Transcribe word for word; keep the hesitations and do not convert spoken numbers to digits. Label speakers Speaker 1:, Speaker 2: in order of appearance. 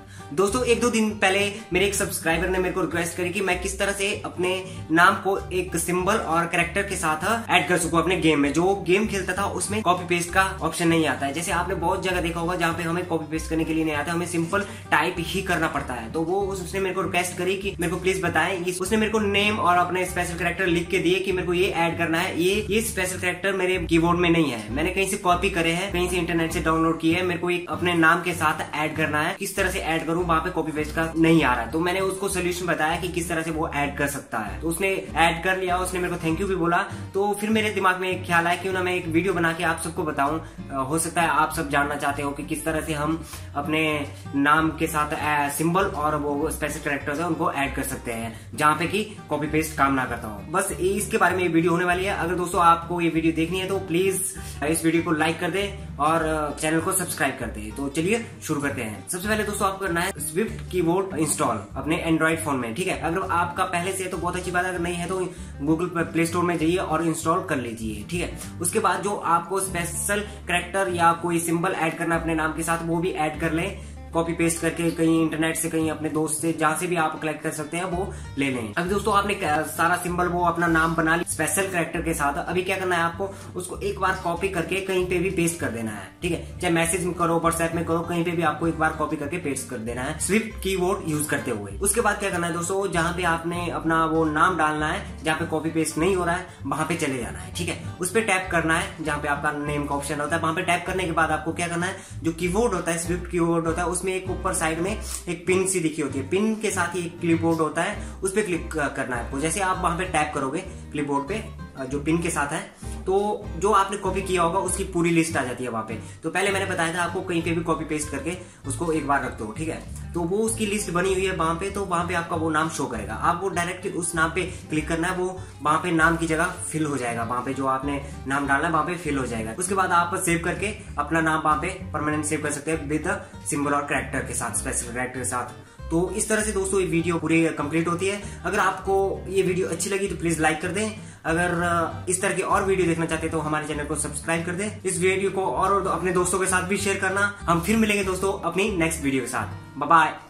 Speaker 1: दोस्तों एक दो दिन पहले मेरे एक सब्सक्राइबर ने मेरे को रिक्वेस्ट करी कि मैं किस तरह से अपने नाम को एक सिंबल और कैरेक्टर के साथ ऐड कर सकूं अपने गेम में। जो गेम खेलता था उसमें कॉपी पेस्ट का ऑप्शन नहीं आता है। जैसे आपने बहुत जगह देखा होगा जहाँ पे हमें कॉपी पेस्ट करने के लिए नहीं आता, हमें सिंपल टाइप ही करना पड़ता है। तो वो उसने मेरे को रिक्वेस्ट करी कि मेरे को प्लीज बताएं। उसने मेरे को नेम और अपने स्पेशल कैरेक्टर लिख के दिए कि मेरे को ये ऐड करना है। ये ये स्पेशल कैरेक्टर मेरे कीबोर्ड में नहीं है, मैंने कहीं से कॉपी करे हैं, कहीं से इंटरनेट से डाउनलोड किए हैं। मेरे को एक अपने नाम के साथ ऐड करना है। किस तरह से ऐड करूं, वहां पे कॉपी पेस्ट का नहीं आ रहा। तो मैंने उसको सोल्यूशन बताया कि किस तरह से वो ऐड कर सकता है। तो उसने ऐड कर लिया, उसने मेरे को थैंक यू भी बोला। तो फिर मेरे दिमाग में एक ख्याल आया क्यों ना मैं एक वीडियो बना के आप सबको बताऊं। हो सकता है आप सब जानना चाहते हो कि किस तरह से हम अपने नाम के साथ सिंबल और वो स्पेशल कैरेक्टर्स है उनको ऐड कर सकते हैं जहां पे कि कॉपी पेस्ट काम ना करता हो। बस इसके बारे में ये वीडियो होने वाली है। अगर दोस्तों आपको ये वीडियो देखनी है तो प्लीज इस वीडियो को लाइक कर दे और चैनल को सब्सक्राइब कर दे। तो चलिए शुरू करते हैं। सबसे पहले दोस्तों आपको करना है स्विफ्ट कीबोर्ड इंस्टॉल अपने एंड्रॉइड फोन में, ठीक है। अगर आपका पहले से है तो बहुत अच्छी बात है, अगर नहीं है तो गूगल प्ले स्टोर में जाइए और इंस्टॉल कर लीजिए, ठीक है। उसके बाद जो आपको स्पेशल कैरेक्टर या कोई सिंबल ऐड करना अपने नाम के साथ वो भी ऐड कर लें, कॉपी पेस्ट करके कहीं इंटरनेट से, कहीं अपने दोस्त से, जहां से भी आप कलेक्ट कर सकते हैं वो ले लें। अभी दोस्तों आपने सारा सिंबल वो अपना नाम बना लिया स्पेशल कैरेक्टर के साथ। अभी क्या करना है आपको, उसको एक बार कॉपी करके कहीं पे भी पेस्ट कर देना है, ठीक है। चाहे मैसेज में करो, व्हाट्सएप में करो, कहीं पे भी आपको एक बार कॉपी करके पेस्ट कर देना है स्विफ्ट कीबोर्ड यूज करते हुए। उसके बाद क्या करना है दोस्तों, जहां पे आपने अपना वो नाम डालना है, जहां पे कॉपी पेस्ट नहीं हो रहा है वहां पे चले जाना है, ठीक है। उस पर टैप करना है जहां पे आपका नेम का ऑप्शन होता है। वहां पे टैप करने के बाद आपको क्या करना है, जो कीबोर्ड होता है स्विफ्ट कीबोर्ड होता है उसमें एक ऊपर साइड में एक पिन सी दिखी होती है, पिन के साथ ही एक क्लिपबोर्ड होता है, उस पर क्लिक करना है आपको। जैसे आप वहां पे टैप करोगे क्लिपबोर्ड पे जो पिन के साथ है, तो जो आपने कॉपी किया होगा उसकी पूरी लिस्ट आ जाती है वहां पे। तो पहले मैंने बताया था आपको कहीं पे भी कॉपी पेस्ट करके उसको एक बार रख दो, ठीक है। तो वो उसकी लिस्ट बनी हुई है वहां पे, तो वहां पे आपका वो नाम शो करेगा। आप वो डायरेक्ट उस नाम पे क्लिक करना है, वो वहां पे नाम की जगह फिल हो जाएगा। वहां पे जो आपने नाम डालना है वहां पे फिल हो जाएगा। उसके बाद आप सेव करके अपना नाम वहां पे परमानेंट सेव कर सकते हैं विद सिंबल और कैरेक्टर के साथ, स्पेशल कैरेक्टर के साथ। तो इस तरह से दोस्तों ये वीडियो पूरी कंप्लीट होती है। अगर आपको ये वीडियो अच्छी लगी तो प्लीज लाइक कर दें। अगर इस तरह की और वीडियो देखना चाहते हैं तो हमारे चैनल को सब्सक्राइब कर दें। इस वीडियो को और अपने दोस्तों के साथ भी शेयर करना। हम फिर मिलेंगे दोस्तों अपनी नेक्स्ट वीडियो के साथ। Bye bye.